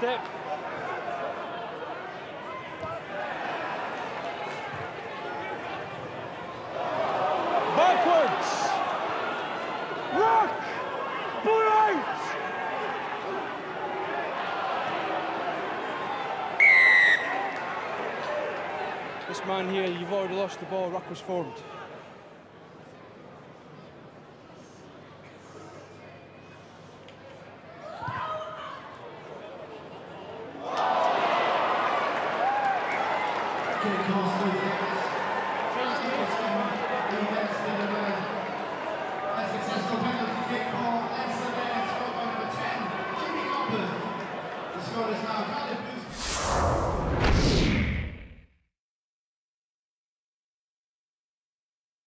step. Backwards. Rock. Pull out. This man here, you've already lost the ball. Ruck was formed.